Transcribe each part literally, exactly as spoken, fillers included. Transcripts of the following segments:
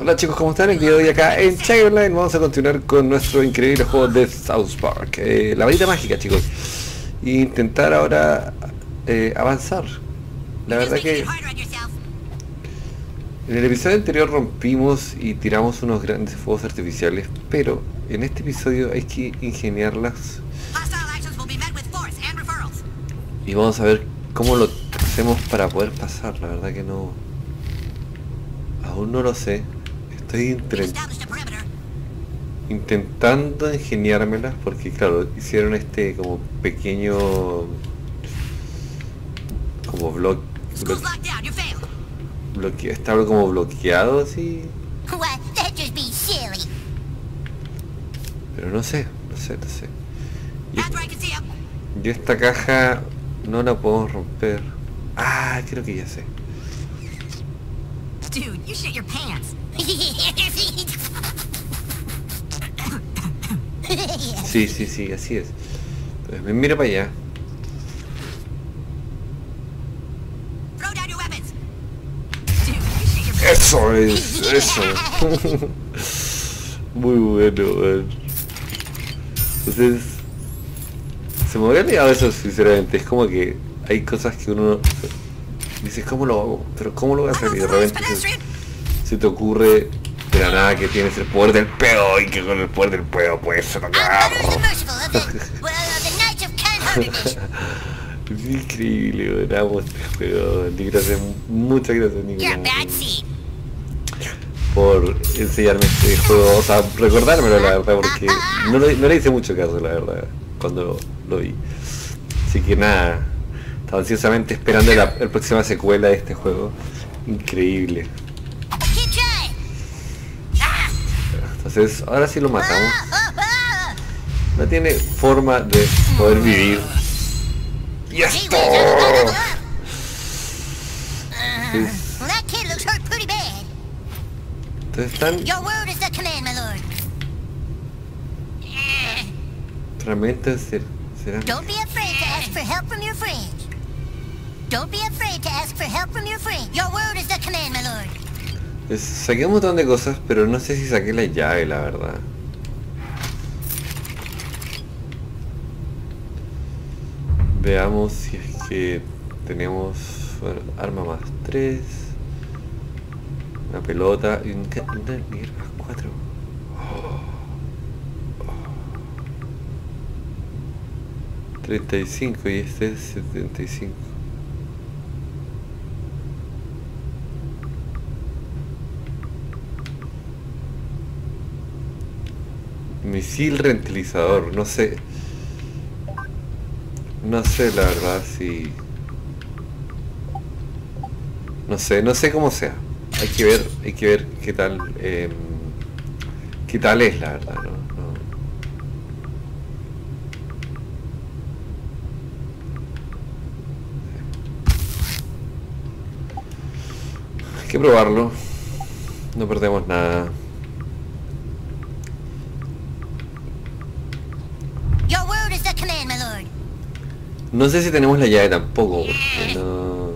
Hola chicos, ¿cómo están? El día de hoy acá en Chai Online vamos a continuar con nuestro increíble juego de South Park, eh, la varita mágica, chicos, e intentar ahora eh, avanzar. La verdad que en el episodio anterior rompimos y tiramos unos grandes fuegos artificiales, pero en este episodio hay que ingeniarlas y vamos a ver cómo lo hacemos para poder pasar. La verdad que no, aún no lo sé. Estoy intentando ingeniármelas porque claro, hicieron este como pequeño como bloque blo bloque está como bloqueado así, pero no sé, no sé, no sé. Y, y esta caja no la podemos romper. Ah, creo que ya sé. Dude, you shit your pants. Sí, sí, sí, así es. Entonces me mira para allá. Eso es, eso. Muy bueno, man. Entonces, se me había olvidado eso, sinceramente. Es como que hay cosas que uno dice, ¿cómo lo hago? Pero ¿cómo lo voy a hacer? Y de repente se, se te ocurre de la nada que tienes el poder del pedo y que con el poder del pedo puedes atacar. Es increíble, ganamos este juego. Gracias, muchas gracias, Nico, por enseñarme este juego, o sea, recordármelo, la verdad, porque no, lo, no le hice mucho caso, la verdad, cuando lo vi. Así que nada, estaba ansiosamente esperando la, la próxima secuela de este juego. Increíble. Entonces, ahora sí lo matamos. No tiene forma de poder vivir. ¡Y esto! Entonces están... Realmente ser, será... Don't be afraid to ask for help from your friends. Don't be afraid to ask for help from your friends. Your word is the command, my lord. Pues, saqué un montón de cosas, pero no sé si saqué la llave, la verdad. Veamos si es que tenemos, bueno, arma más tres, una pelota y un nivel más cuatro. Oh. Oh. treinta y cinco y este es setenta y cinco. Misil rentilizador, no sé. No sé la verdad si... No sé, no sé cómo sea. Hay que ver, hay que ver qué tal, eh, qué tal es la verdad, ¿no? No. Hay que probarlo. No perdemos nada. No sé si tenemos la llave tampoco, porque no...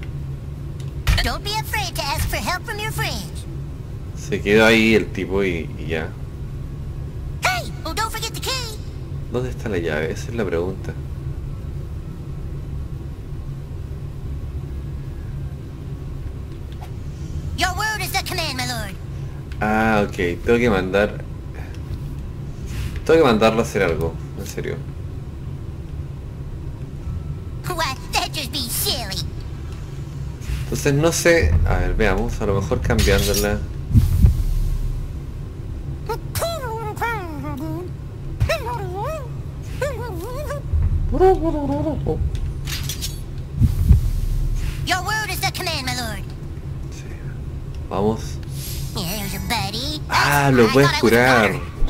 Se quedó ahí el tipo y, y ya. ¿Dónde está la llave? Esa es la pregunta. Ah, ok, tengo que mandar... Tengo que mandarlo a hacer algo, en serio. Entonces no sé, a ver, veamos, a lo mejor cambiándola. Sí. Vamos. Ah, lo puedes curar.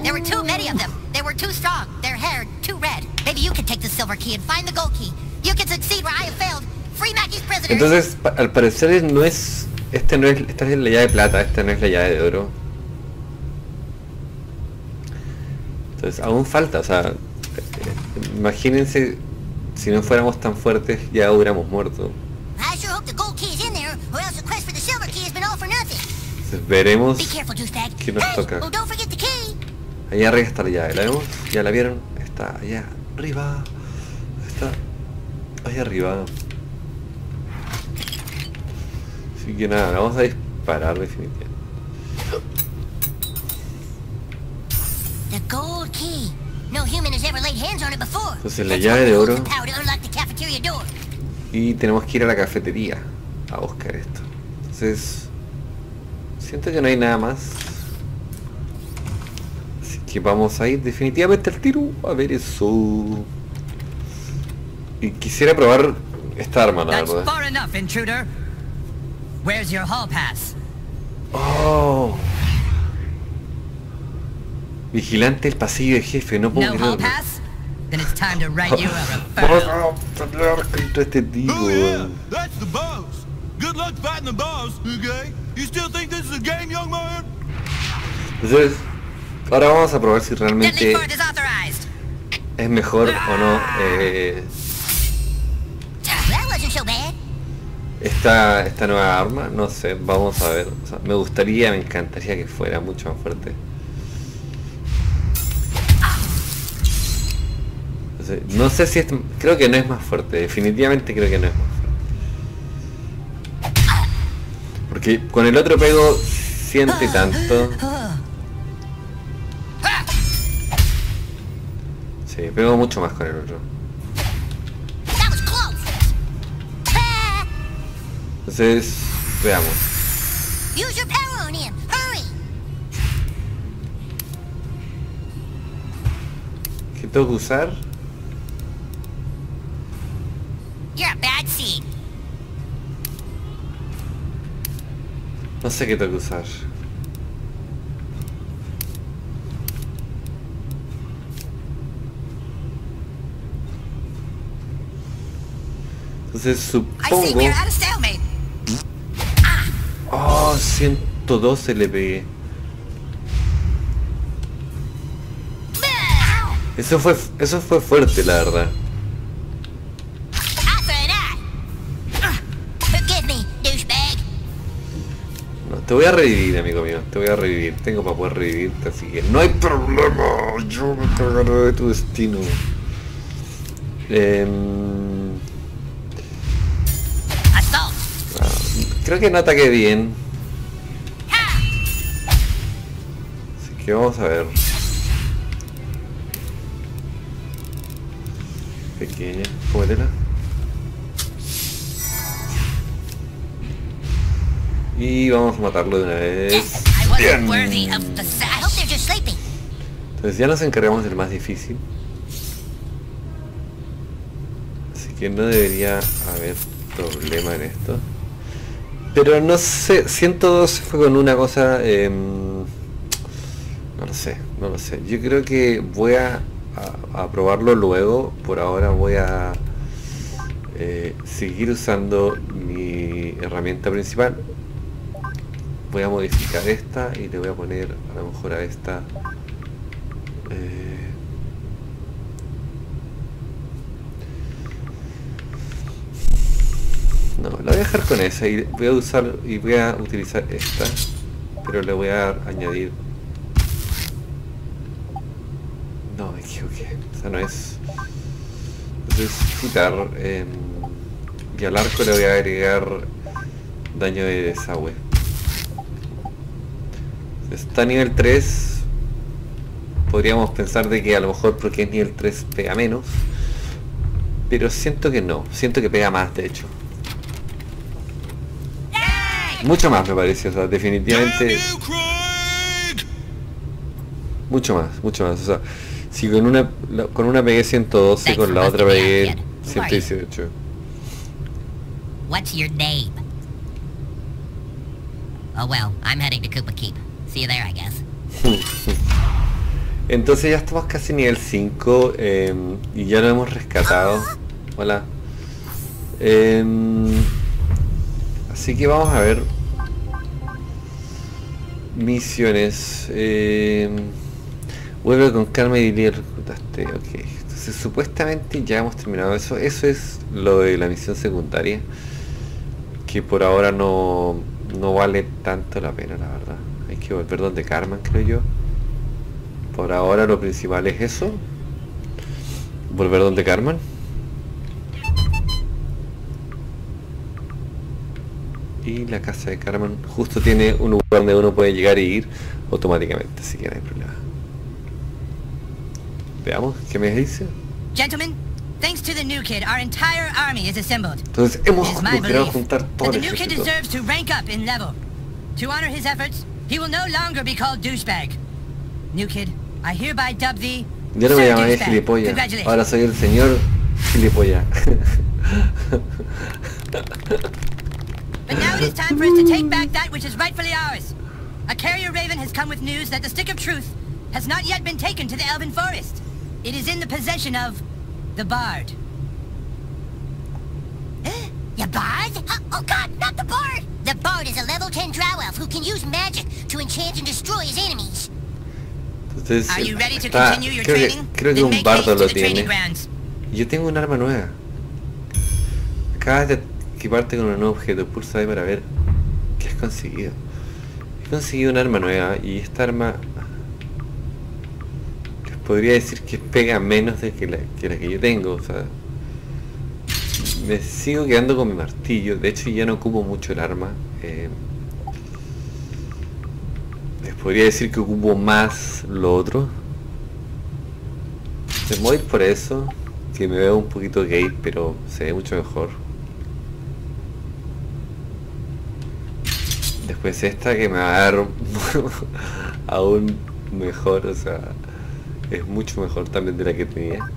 Entonces, al parecer no es, este no es, esta es la llave de plata, esta no es la llave de oro. Entonces, aún falta, o sea, imagínense si no fuéramos tan fuertes ya hubiéramos muerto. Entonces veremos Be careful, douchebag. qué nos Hey, toca. oh, don't forget the key. Allá arriba está la llave, ¿la vemos? ¿Ya la vieron? Está allá arriba. Está allá arriba. Así que nada, vamos a disparar definitivamente. The gold key. No human has ever laid hands on it before. Entonces la That's llave why de it holds oro. the power to unlock the cafeteria door. Y tenemos que ir a la cafetería a buscar esto. Entonces siento que no hay nada más. Así que vamos a ir definitivamente al tiro a ver eso. Y quisiera probar esta arma, la That's verdad. far enough, intruder. Where's your hall pass? Oh. Vigilante del pasillo de jefe, no puedo No hall creerlo. pass? Then it's time to write you a Vamos referral. a pelear contra este tipo. Oh yeah, that's the boss. Good luck fighting the boss, okay? You still think this is a game, young man? Entonces, ahora vamos a probar si Deadly realmente Fort is authorized. es mejor o no eh, That wasn't so bad. esta, esta nueva arma. No sé, vamos a ver. O sea, me gustaría, me encantaría que fuera mucho más fuerte. Entonces, no sé si es... Creo que no es más fuerte. Definitivamente creo que no es más fuerte. Porque con el otro pego siente tanto. Sí, pego mucho más con el otro. That was close. Ah, Entonces, veamos. use your power on him. Hurry. ¿Qué tengo que usar? You're a bad seed. No sé qué tengo que usar. Entonces I see supongo... we're at a stalemate. Oh, ciento doce le pegué. Ow. Eso fue, eso fue fuerte, la verdad. Eye for an eye. Ah, forgive me, douchebag. No, te voy a revivir, amigo mío. Te voy a revivir. Tengo para poder revivirte, así que no hay problema. Yo me encargaré de tu destino. Em, Assault. ah, creo que no ataqué bien. Ha. Así que vamos a ver. Pequeña, cómetela. Y vamos a matarlo de una vez. I wasn't Bien. worthy of the I sash. hope they're just sleeping. Entonces ya nos encargamos del más difícil. Así que no debería haber problema en esto. Pero no sé, ciento dos fue con una cosa... Eh, no lo sé, no lo sé. Yo creo que voy a, a, a probarlo luego. Por ahora voy a eh, seguir usando mi herramienta principal. Voy a modificar esta y le voy a poner a lo mejor a esta... Eh, no, la voy a dejar con esa y voy a usar y voy a utilizar esta, pero le voy a añadir. No, me equivoqué, esa no es. Entonces quitar eh, y al arco le voy a agregar daño de desagüe. Está a nivel tres. Podríamos pensar de que a lo mejor porque es nivel tres pega menos, pero siento que no, siento que pega más de hecho. Mucho más me parece, o sea, Damn definitivamente you, Craig! mucho más, mucho más. O sea, si con una la- con una pegué ciento doce, Thanks con for la otra busting me pegué out, kid. Who ciento are you? dieciocho. What's your name? Oh well, I'm heading to Koopa Keep. See you there, I guess. Entonces ya estamos casi nivel cinco eh, y ya lo hemos rescatado. Hola. Eh, así que vamos a ver misiones. Eh, vuelve con calma y dile reclutaste. Ok. Entonces supuestamente ya hemos terminado eso. Eso es lo de la misión secundaria. Que por ahora no, no vale tanto la pena, la verdad. Hay que volver donde Cartman, creo yo. Por ahora lo principal es eso. Volver donde Cartman. Y la casa de Cartman justo tiene un lugar donde uno puede llegar e ir automáticamente, así que no hay problema. Veamos, ¿qué me dice? Gentlemen, thanks to the new kid, our entire army is assembled. Entonces hemos It is my logrado belief juntar that todo the el new kid ejército. deserves to rank up in level. To honor his efforts, he will no longer be called douchebag. New kid, I hereby dub thee Yo no me Sir llamaba Douchebag. gilipollas, Congratulations. ahora soy el señor gilipollas. But now it is time for us to take back that which is rightfully ours. A carrier raven has come with news that the stick of truth has not yet been taken to the Elven Forest. It is in the possession of the Bard. The Bard? Oh, oh god, not the Bard! The Bard is a level ten drow elf who can use magic to enchant and destroy his enemies. Entonces, Are you ready to está- continue your creo, que, training? creo que Then un make bardo haste to lo the training tiene. grounds. Yo tengo un arma nueva. Acabas de equiparte con un nuevo objeto. Pulsa ahí para ver qué has conseguido. He conseguido un arma nueva y esta arma les podría decir que pega menos de que la que, la que yo tengo. O sea, me sigo quedando con mi martillo. De hecho ya no ocupo mucho el arma. Eh, les podría decir que ocupo más lo otro. Me voy por eso, que me veo un poquito gay, pero se ve mucho mejor. Después esta que me va a dar aún mejor, o sea, es mucho mejor también de la que tenía.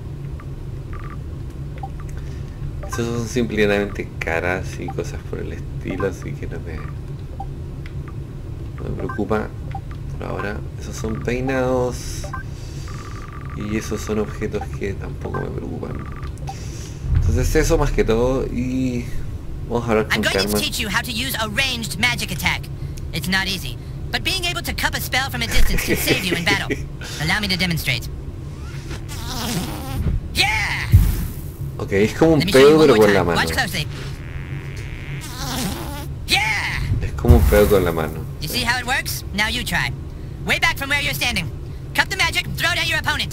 Esos son simplemente caras y cosas por el estilo, así que no me, no me preocupa por ahora. Esos son peinados. Y esos son objetos que tampoco me preocupan. Entonces eso más que todo. Y vamos a hablar I'm con going to Cartman. teach you how to use a ranged magic attack. It's not easy, but being able to cup a spell from a distance can save you in battle. Allow me to demonstrate. Yeah! Ok, es como un Let me show you pedo one pero more con la time. mano. Watch closely. Yeah! Es como un pedo con la mano. You see how it works? Now you try. Way back from where you're standing. Cup the magic, throw it at your opponent.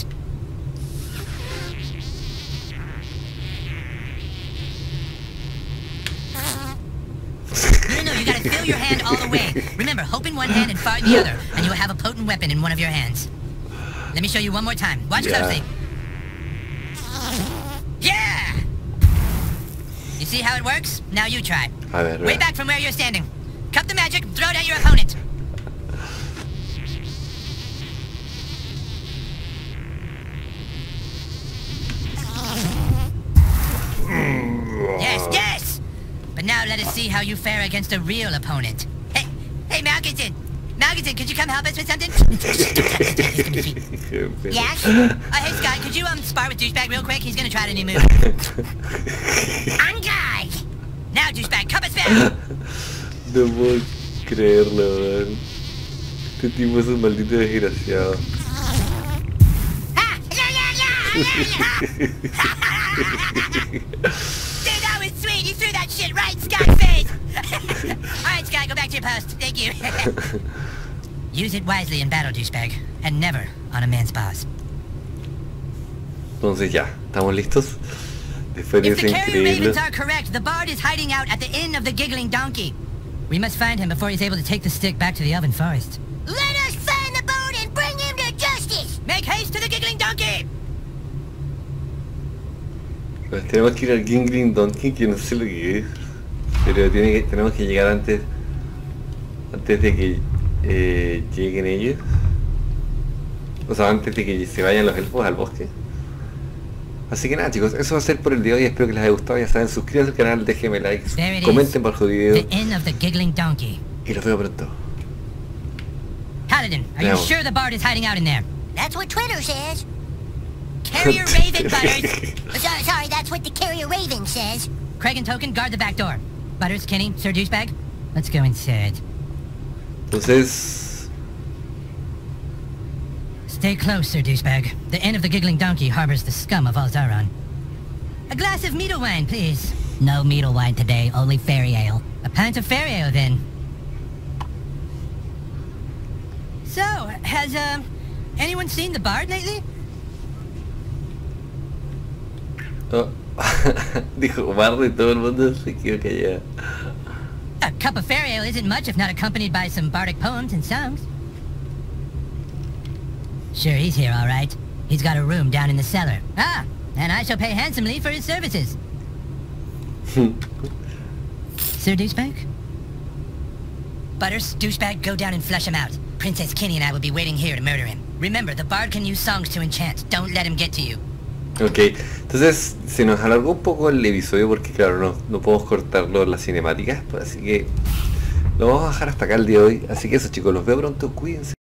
No, no, no, you gotta fill your hand all the way. Remember, hope in one hand and fart in the other, and you will have a potent weapon in one of your hands. Let me show you one more time. Watch Yeah. closely. Yeah! You see how it works? Now you try. A ver, Way vea. back from where you're standing. Cup the magic, throw it at your opponent. Yes, yes! But now let us see how you fare against a real opponent. Hey, hey, Malkinson! Malkinson, could you come help us with something? Yes? Uh, hey, Scott, could you, um, spar with Douchebag real quick? He's gonna try a new move. On guard! Now, Douchebag, cup a spell! No puedo creerlo, weón. Este tipo es un maldito desgraciado. Ha! Yeah, yeah, yeah! Dude, that was sweet! You threw that shit right in Scott's face! Alright, Scott, go back to your post. Thank you. Use it wisely in battle, Douchebag, and never on a man's boss. Entonces ya, ¿estamos listos? Después de If ese the carrier increíble... ravens are correct, the Bard is hiding out at the Inn of the Giggling Donkey. We must find him before he's able to take the stick back to the Elven Forest. Let us find the Bard and bring him to justice! Make haste to the Giggling Donkey! Pues tenemos que ir al Giggling Donkey, que no sé lo que es. Pero tiene que, tenemos que llegar antes antes de que eh, lleguen ellos. O sea, antes de que se vayan los elfos al bosque. Así que nada, chicos, eso va a ser por el día de hoy. Espero que les haya gustado. Ya saben, suscríbanse al canal, déjenme likes, There it comenten is. bajo el video The Inn of the Giggling Donkey. y los veo pronto. Paladin, are you Veamos. sure the Bard is hiding out in there? That's what Twitter says. Carrier Raven, Butters! Sorry, sorry, that's what the carrier raven says. Craig and Token, guard the back door. Butters, Kenny, Sir Douchebag, let's go inside. Entonces... Stay close, Sir Douchebag. The Inn of the Giggling Donkey harbors the scum of Alzaron. A glass of meadle wine, please. No meadle wine today, only fairy ale. A pint of fairy ale, then. So, has, uh, anyone seen the Bard lately? Oh. Dijo Bardo y todo el mundo se quedó callado. A cup of fairy ale isn't much if not accompanied by some bardic poems and songs. Sure, he's here, all right. He's got a room down in the cellar. Ah, and I shall pay handsomely for his services. Sir Douchebag? Butters, Douchebag, go down and flush him out. Princess Kenny and I will be waiting here to murder him. Remember, the Bard can use songs to enchant. Don't let him get to you. Ok, entonces se nos alargó un poco el episodio porque claro, no, no podemos cortarlo en las cinemáticas, pues, así que lo vamos a dejar hasta acá el día de hoy. Así que eso chicos, los veo pronto, cuídense.